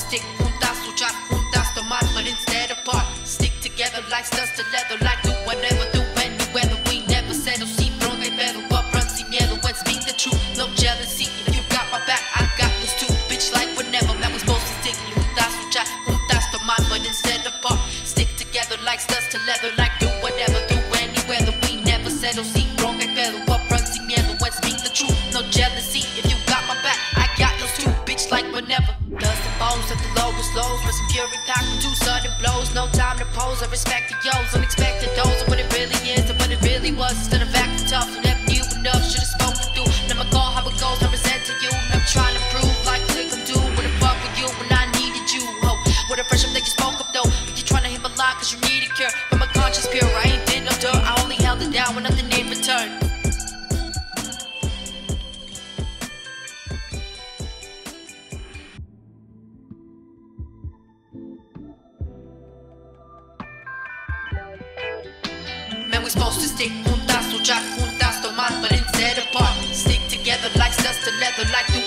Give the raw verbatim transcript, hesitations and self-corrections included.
stick juntas, luchar juntas, tomar, but instead apart. Stick together like studs to leather, like do whatever, do any weather. We never settle, sin bronca y pedo, but run sin miedo and speak the truth. No jealousy, if you got my back, I got yours too. Bitch, like whenever, that was supposed to stick juntas, luchar juntas, tomar, but instead apart. Stick together like studs to leather, like do whatever, do any weather. We never settle, sin bronca y pedo, but run sin miedo and speak the truth. No jealousy, if you got my back, I got yours too. Bitch, like whenever. Dust and bones at the lowest lows, with some fury packed with two sudden blows. No time to pose, I respect the yo's, unexpected dose of what it really is and what it really was. Instead of acting tough, you never knew enough, should've spoken through. Never call how it goes, I resent to you. Never trying to prove like click I'm do. What the fuck with you when I needed you, ho? What a friendship that you spoke of though, but you trying to hit my line cause you need a cure. But my conscience pure, I ain't did no dirt, I only held it down when nothing in return. Man, we're supposed to stick juntas, luchar juntas, tomar, but instead apart. Stick together like studs to leather, like do